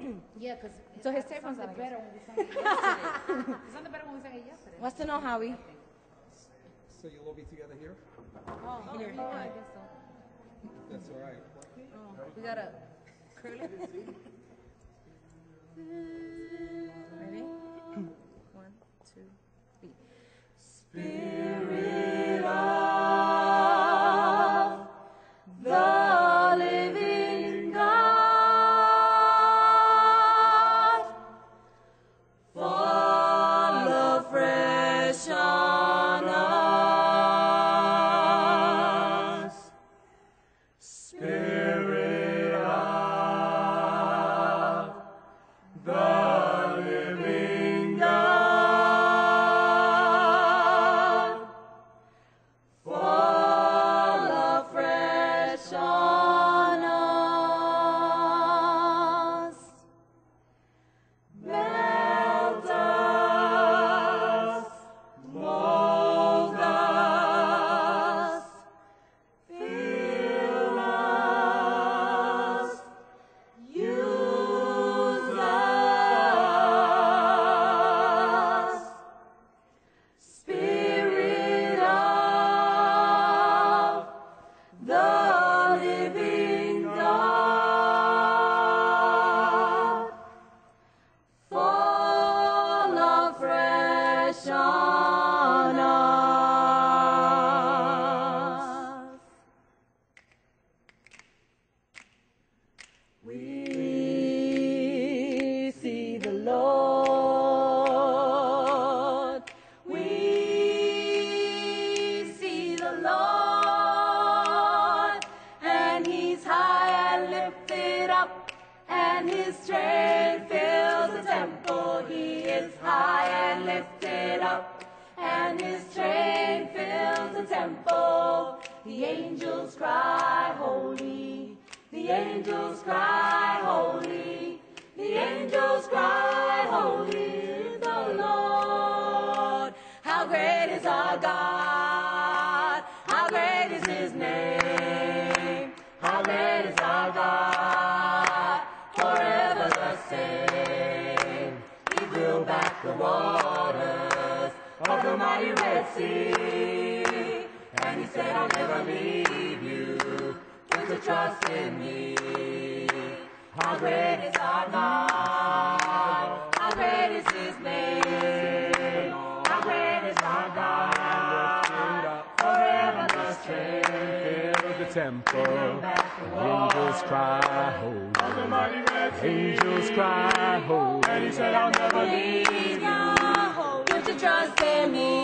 Yeah, because So his tape sounded sounded better when we sang it yesterday. It sounded better when we sang it yesterday. What's to know, Howie? So you'll all be together here? Oh, Here. yeah, I guess so. That's all right. Oh, we gotta curl it. Ready? 1, 2, 3. Spirit of the living God, fall afresh on us. Spirit of the living God, fall afresh on us. Melt us, mold us, fill us, use us. Spirit of the living God, fall afresh on us. We see the Lord. We see the Lord, and He's high and lifted up, and His train fills the temple. He is high and lifted up, and His train fills the temple. The angels cry, holy. The angels cry, holy. The angels cry, holy, the Lord. How great is our God? How great is His name? How great is our God? Forever the same. He blew back the waters of the mighty Red Sea, and He said, I'll never leave you. Put your trust in me. How great is our God? How great is His name? How great is our God? Forever the same. Fill the temple. Angels cry, holy. Angels cry, holy. And He said, I'll never leave you. Put your trust in me.